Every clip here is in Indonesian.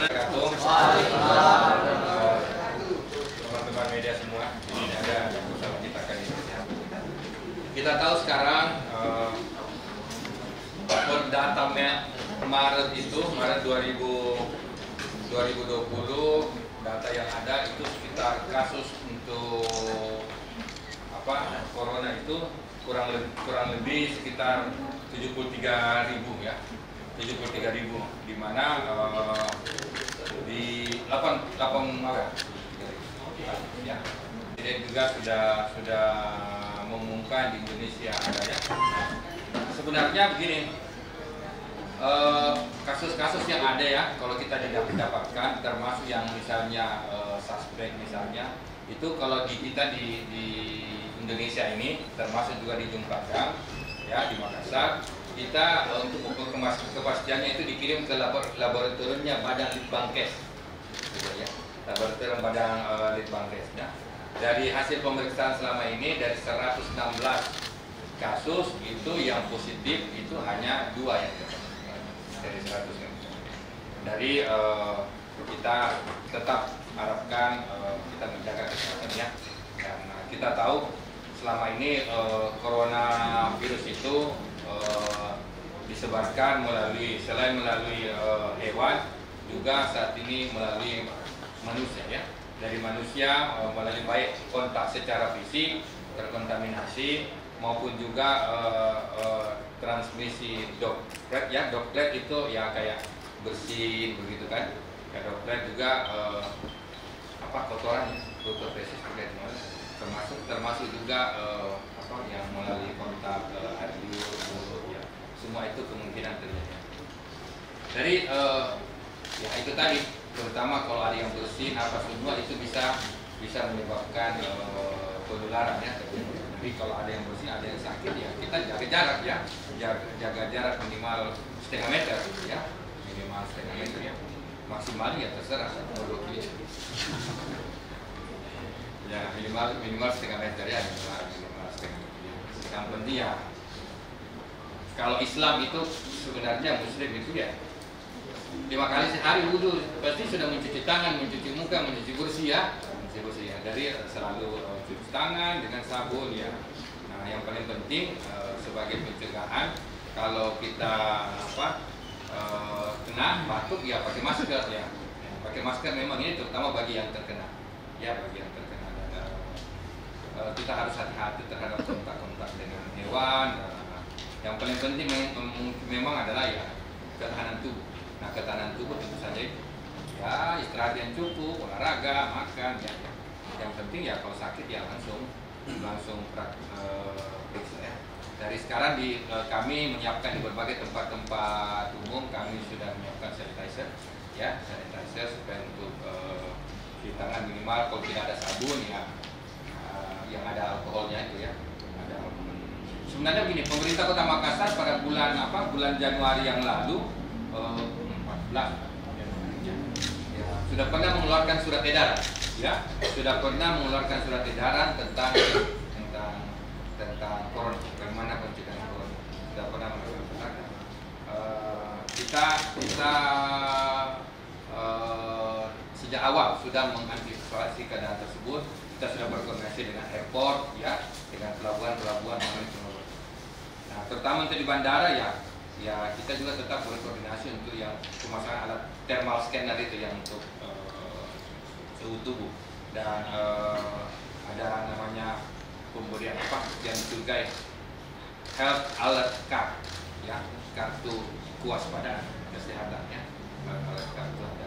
Teman-teman media semua, ini ada bersama kita kali ini. Kita tahu sekarang data Maret 2020 data yang ada itu sekitar kasus untuk corona itu kurang lebih sekitar 73.000 ya. 73.000, di mana di 8 ya. Jadi juga sudah mengumumkan di Indonesia ada ya. Sebenarnya begini, kasus-kasus yang ada ya, kalau kita dapatkan termasuk yang misalnya suspek misalnya, itu kalau kita di Indonesia ini termasuk juga di Jumpadang ya, di Makassar, kita untuk ukur kepastiannya itu dikirim ke laboratoriumnya Badan Litbangkes, ya, laboratorium Badan Litbangkes. Ya. Dari hasil pemeriksaan selama ini dari 116 kasus itu yang positif itu hanya 2 yang dari 100. Dari kita tetap harapkan kita menjaga kesehatannya, karena kita tahu selama ini coronavirus itu disebarkan selain melalui hewan, juga saat ini melalui manusia ya. Dari manusia melalui baik kontak secara fisik terkontaminasi maupun juga transmisi droplet ya. Droplet itu ya kayak bersin begitu kan. Ya, droplet juga kotoran ya, fototesis termasuk juga yang melalui kontak air liur, mulut ya. Semua itu kemungkinan terjadi. Dari ya itu tadi, terutama kalau ada yang bersin semua itu bisa menyebabkan penularan ya. Tapi kalau ada yang bersin, ada yang sakit ya, kita jaga jarak ya, jaga jarak minimal setengah meter ya, minimal setengah meter ya, maksimal ya terserah 2 kilo ya, minimal setengah meter ya, minimal setengah meter. Yang penting ya, kalau Islam itu sebenarnya Muslim itu ya 5 kali sehari wudhu, pasti sudah mencuci tangan, mencuci muka, mencuci bersih ya, dari selalu cuci tangan dengan sabun ya. Nah, yang paling penting sebagai pencegahan, kalau kita kena batuk ya pakai masker ya. Pakai masker memang ini terutama bagi yang terkena ya, bagi yang terkena. Kita harus hati-hati terhadap kontak-kontak dengan hewan. Yang paling penting memang adalah ya ketahanan tubuh. Nah, ketahanan tubuh tentu saja ya istirahat yang cukup, olahraga, makan ya. Yang penting ya kalau sakit ya langsung periksa ya. Dari sekarang kami menyiapkan di berbagai tempat-tempat umum, kami sudah menyiapkan sanitizer ya, sanitizer supaya untuk cuci tangan minimal, kalau tidak ada sabun ya yang ada alkoholnya itu ya. Sebenarnya begini, pemerintah Kota Makassar pada bulan Januari yang lalu 14 ya, sudah pernah mengeluarkan surat edaran ya, tentang corona, bagaimana pencegahan corona. Sudah pernah mengeluarkan. Kita sejak awal sudah mengantisipasi keadaan tersebut. Kita sudah berkoordinasi dengan airport ya, dengan pelabuhan. Nah, terutama untuk di bandara ya kita juga tetap berkoordinasi untuk yang pemasangan alat thermal scanner itu yang untuk suhu tubuh, dan ada namanya pemberian yang dicurigai health alert card ya, kartu kewaspadaan kesehatan ya, kartu ada.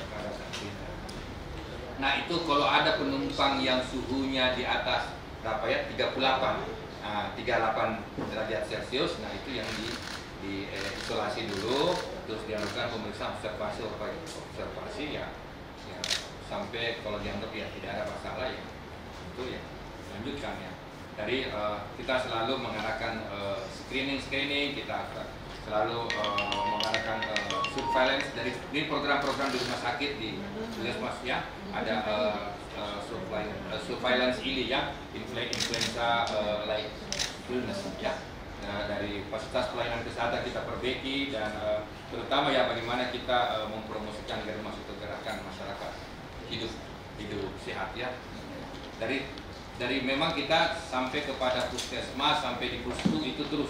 Nah, itu kalau ada penumpang yang suhunya di atas berapa ya, 38 derajat Celcius, nah itu yang di isolasi dulu, terus dilakukan pemeriksaan observasi ya sampai kalau dianggap ya tidak ada masalah ya itu ya lanjutkan ya. Dari kita selalu mengarahkan screening, kita selalu mengarahkan surveillance dari program-program di rumah sakit di Puskesmas ya, ada surveillance ini ya, influenza like illness ya. Dari fasilitas pelayanan kesehatan kita perbaiki, dan terutama ya bagaimana kita mempromosikan agar masuk ke gerakan masyarakat hidup sehat ya. Dari memang kita sampai kepada puskesmas, sampai di pustu itu terus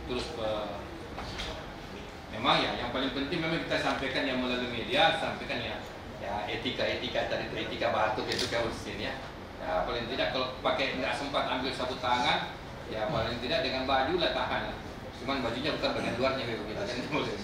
memang ya yang paling penting memang kita sampaikan yang melalui media, sampaikan ya etika tadi itu etika batuk itu urusin ya. Ya paling tidak kalau pakai nggak sempat ambil sapu tangan, ya paling tidak dengan baju lah tahan. Cuman bajunya bukan bagian luarnya begitu kan.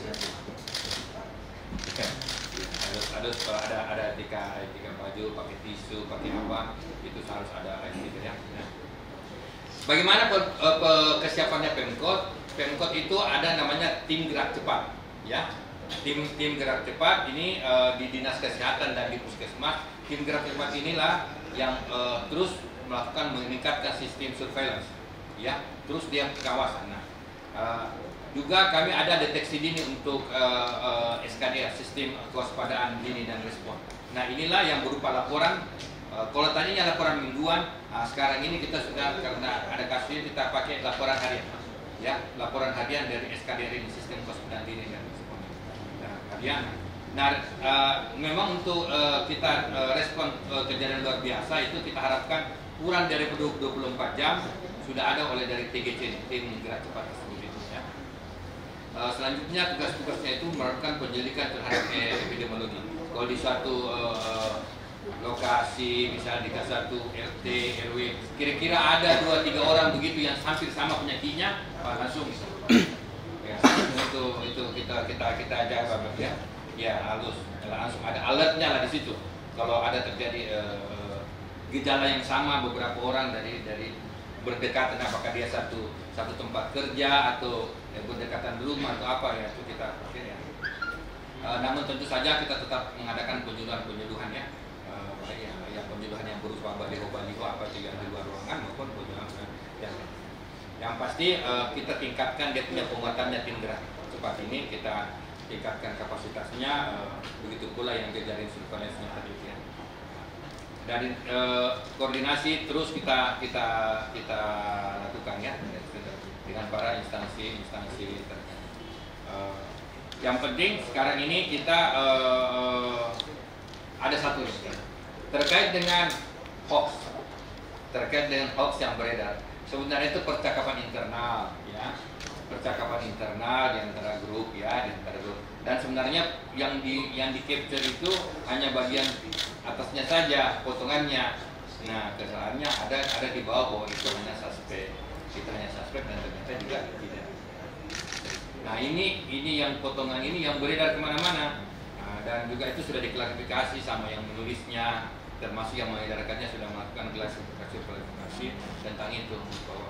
Harus ada etika baju, pakai tisu, pakai apa itu harus ada etika ya. Bagaimana kesiapannya Pemkot itu ada namanya tim gerak cepat ya. Tim gerak cepat ini di Dinas Kesehatan dan di Puskesmas. Tim gerak cepat inilah yang terus meningkatkan sistem surveillance ya, terus dia kawasan. Juga kami ada deteksi dini untuk SKDR, sistem kewaspadaan dini dan respon. Nah inilah yang berupa laporan. Kalau tadinya laporan mingguan, sekarang ini kita sudah, karena ada kasusnya, kita pakai laporan harian ya, laporan harian dari SKDR ini, sistem kewaspadaan dini dan respon harian. Nah memang untuk kita respon kejadian luar biasa itu kita harapkan kurang dari 24 jam sudah ada oleh dari TGC, tim gerak cepat tersebut ya. Selanjutnya tugas-tugasnya itu melakukan penyelidikan terhadap epidemiologi. Kalau di suatu lokasi, misalnya di satu RT, RW, kira-kira ada 2-3 orang begitu yang hampir sama penyakitnya, langsung ya, itu kita jaga ya. Ya langsung ada alertnya lah di situ. Kalau ada terjadi gejala yang sama beberapa orang dari berdekatan, apakah dia satu tempat kerja atau berdekatan di rumah atau apa ya, itu kita pakai ya. Namun tentu saja kita tetap mengadakan penyuluhan ya, penyuluhan yang berupa baliho apa juga di luar ruangan maupun penyuluhan yang pasti kita tingkatkan dia punya penguatannya. Tim gerak cepat ini kita tingkatkan kapasitasnya, begitu pula yang kejarin surveillance-nya tadi ya. Dari koordinasi terus kita lakukan ya dengan para instansi terkait. Yang penting sekarang ini kita ada satu terkait dengan hoax yang beredar. Sebenarnya itu percakapan internal ya, percakapan internal di antara grup ya, dan sebenarnya yang di capture itu hanya bagian atasnya saja, potongannya. Nah kesalahannya ada di bawah bahwa itu hanya suspek, dan ternyata juga tidak. Nah ini yang potongan ini yang beredar kemana-mana. Nah, dan juga itu sudah diklarifikasi sama yang menulisnya, termasuk yang mengedarkannya sudah melakukan klarifikasi tentang itu bahwa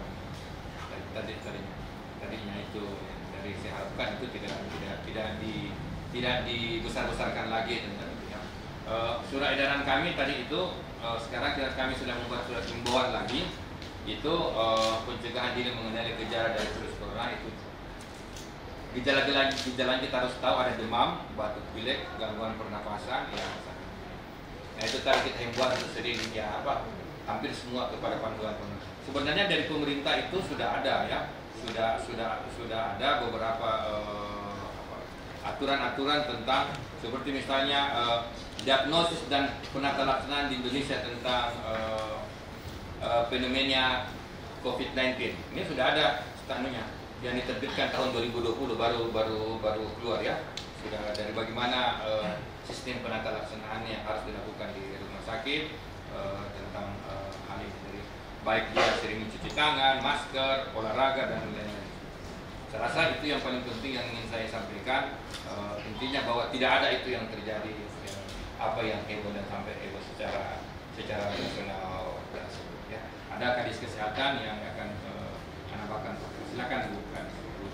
tadinya itu dari saya harapkan itu tidak dibesar-besarkan lagi tentang itu ya. Surat edaran kami tadi itu sekarang kami sudah membuat surat himbauan lagi itu pencegahan dini mengenai gejala dari virus corona itu. Gejala kita harus tahu ada demam, batuk pilek, gangguan pernapasan ya. Nah itu tadi kita himbauan untuk sering ya hampir semua kepada panduan. Sebenarnya dari pemerintah itu sudah ada ya, sudah ada beberapa aturan-aturan tentang seperti misalnya diagnosis dan penata laksanaan di Indonesia tentang fenomena COVID-19. Ini sudah ada standarnya yang diterbitkan tahun 2020 baru keluar ya. Sudah dari bagaimana sistem penata laksanaan yang harus dilakukan di rumah sakit tentang hal ini, dari baik dia sering mencuci tangan, masker, olahraga dan lain-lain. Saya rasa itu yang paling penting yang ingin saya sampaikan. Intinya bahwa tidak ada itu yang terjadi apa yang heboh dan sampai heboh secara nasional ya. Ada kadis kesehatan yang akan menambahkan. Silakan bukan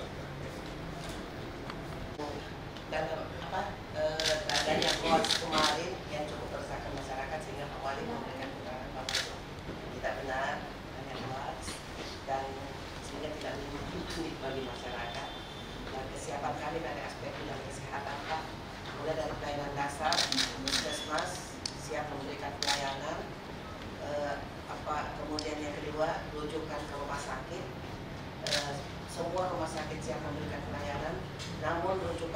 dan adanya hoax kemarin yang cukup meresahkan masyarakat sehingga Pak Wali memberikan keterangan bahwa tidak benar, hanya hoax, dan sehingga tidak menimbulkan bagi masyarakat. Dan kesiapan kami dari aspek bidang kesehatan Pak, mulai dari pelayanan dasar, puskesmas siap memberikan pelayanan, kemudian yang kedua rujukan ke rumah sakit. Semua rumah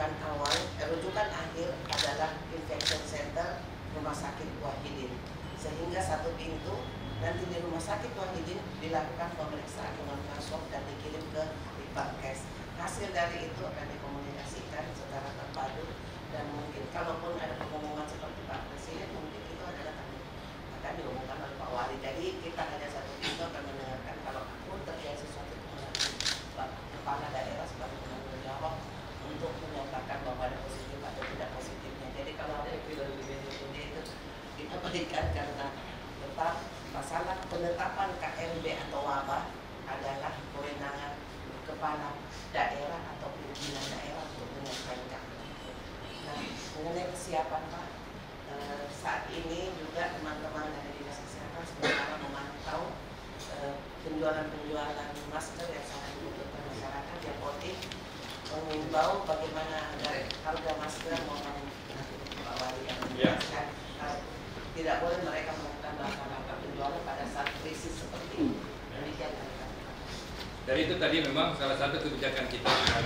rujukan awal, rujukan akhir adalah Infection Center Rumah Sakit Wahidin. Sehingga satu pintu nanti di Rumah Sakit Wahidin dilakukan pemeriksaan dengan swab dan dikirim ke Litbangkes. Hasil dari itu akan dikomunikasikan secara terpadu dan mungkin kalaupun ada pengumuman seperti Pak Presiden mungkin itu adalah akan diumumkan oleh Pak Wali. Jadi kita hanya satu pintu akan mendengarkan kalau pun terjadi sesuatu kepala daerah sebagai penanggung jawab untuk menyatakan bahwa ada positif atau tidak positifnya. Jadi kalau ada epidemiologi itu berikan karena tetap masalah penetapan KLB atau wabah adalah kewenangan kepala daerah atau pimpinan daerah untuk menyampaikan. Nah, mengenai kesiapan Pak, saat ini juga teman-teman dari Dinas Kesehatan sementara memantau penjualan masker yang sangat dibutuhkan masyarakat yang potik, mengimbau bagaimana agar harga masker mohon Pak Wali yang menjelaskan tidak boleh mereka melakukan langkah-langkah penjualan pada saat krisis seperti ini. Demikian. Dari itu tadi memang salah satu kebijakan kita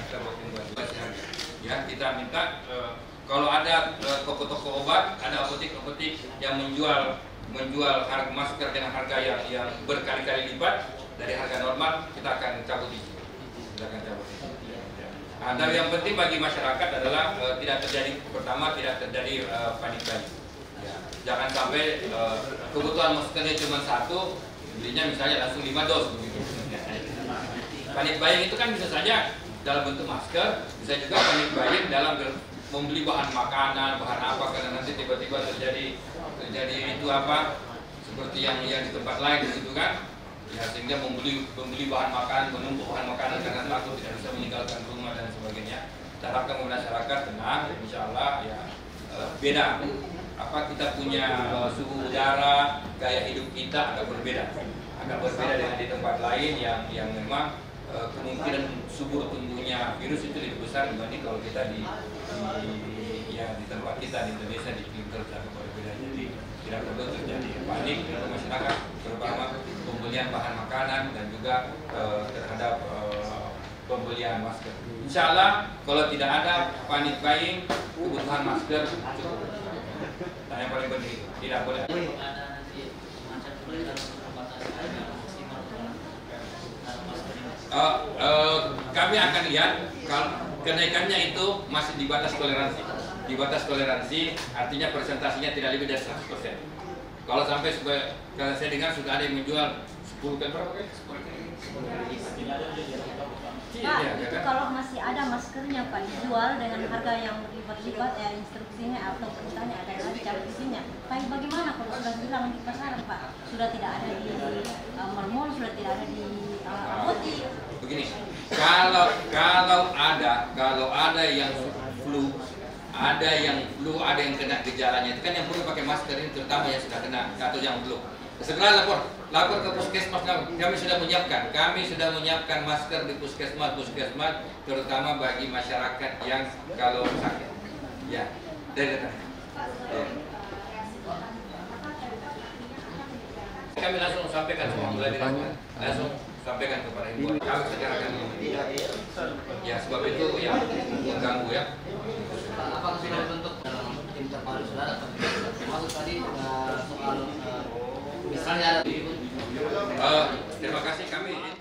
ya, kita minta kalau ada toko-toko obat, ada apotek-apotek yang menjual harga masker dengan harga yang berkali-kali lipat dari harga normal, kita akan cabut itu. Nah, tapi yang penting bagi masyarakat adalah tidak terjadi, pertama tidak terjadi panik buying. Ya, jangan sampai kebutuhan maskernya cuma satu, belinya misalnya langsung 5 dos begitu. Panik buying itu kan bisa saja dalam bentuk masker, bisa juga panik buying dalam membeli bahan makanan, bahan apa, karena nanti tiba-tiba terjadi itu apa seperti yang di tempat lain gitu kan ya, sehingga membeli bahan makanan, menumpuk bahan makanan karena takut tidak bisa meninggalkan rumah dan sebagainya. Kita harapkan masyarakat tenang, insya Allah ya beda apa kita punya suhu udara, gaya hidup kita agak berbeda dengan di tempat lain yang memang kemungkinan subur tumbuhnya virus itu lebih besar dibanding kalau kita di tempat kita di Indonesia di Klinger sangat berbeda. Jadi tidak perlu terjadi panik untuk masyarakat, terutama pembelian bahan makanan dan juga terhadap pembelian masker. Insya Allah kalau tidak ada panik buying, kebutuhan masker cukup. Nah, yang paling penting tidak boleh. Kami akan lihat kalau kenaikannya itu masih di batas toleransi. Di batas toleransi artinya presentasinya tidak lebih dari 100%. Kalau sampai saya dengar sudah ada yang menjual 10 kan berapa kan? Pak, itu kalau masih ada maskernya Pak dijual dengan harga yang berlipat-lipat ya, instruksinya atau perintahnya ada lagi isinya. Tapi bagaimana kalau sudah hilang di pasaran Pak? Sudah tidak ada di mall-mall, sudah tidak ada di apotek. Begini, kalau ada yang flu, ada yang kena gejalanya, itu kan yang perlu pakai masker ini, terutama yang sudah kena atau yang belum. Segera lapor ke puskesmas. Kami sudah menyiapkan masker di puskesmas, terutama bagi masyarakat yang kalau sakit. Ya, dari dekat. Kami langsung sampaikan semua mulai dari langsung sampaikan kepada ibu. Kami segera akan ya, sebab itu ya mengganggu ya. Apakah sudah dibentuk tim terpadu saudara atau tidak? Termasuk tadi soal misalnya ada terima kasih kami